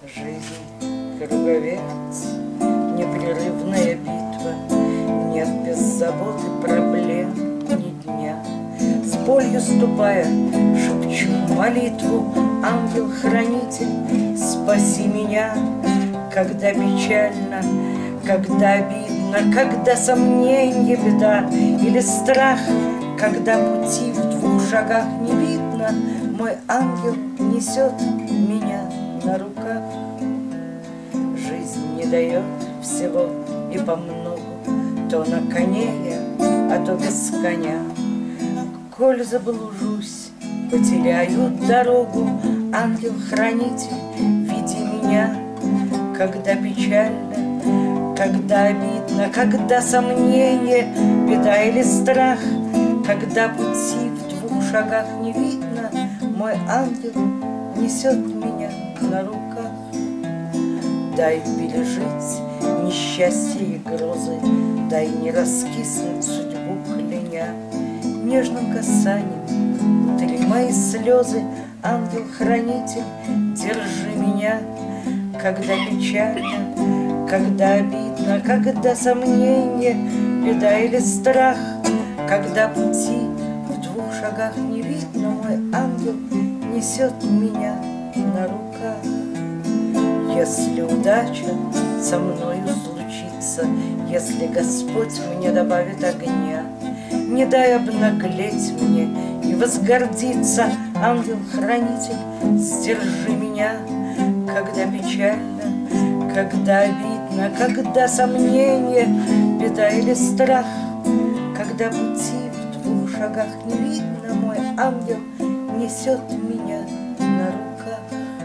Жизнь круговерть, непрерывная битва, нет без заботы проблем ни дня. С болью ступая, шепчу молитву: ангел-хранитель, спаси меня, когда печально, когда обидно, когда сомненье, беда или страх, когда пути в 2 шагах не видно, мой ангел несет меня на руках. Жизнь не дает всего и помногу, то на коне я, а то без коня. Коль заблужусь, потеряю дорогу, ангел-хранитель, веди меня, когда печально, когда обидно, когда сомнение, беда или страх, когда пути в 2 шагах не видно, мой ангел несет меня на руках. Дай пережить несчастье и грозы, дай не раскиснуть судьбу кляня. Нежным касанием утри мои слезы, ангел-хранитель, держи меня, когда печально, когда обидно, когда сомнение, беда или страх, когда пути в 2 шагах не видно, мой ангел несет меня на руках. Если удача со мною случится, если Господь мне добавит огня, не дай обнаглеть мне и возгордиться, ангел-хранитель, сдержи меня, когда печально, когда обидно, когда сомнение, беда или страх, когда пути в 2 шагах не видно, мой ангел несет меня на руках.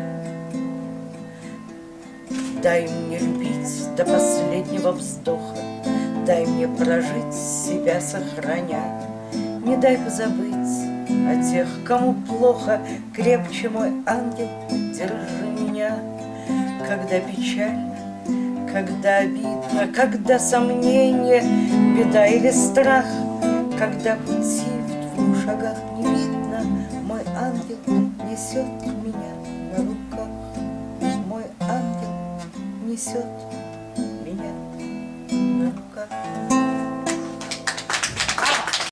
Дай мне любить до последнего вздоха, дай мне прожить себя сохраня. Не дай позабыть о тех, кому плохо, крепче, мой ангел, держи меня, когда печально, когда обидно, когда сомнение, беда или страх, когда пути в 2 шагах не видно, мой ангел несет меня на руках. Мой ангел несет меня на руках.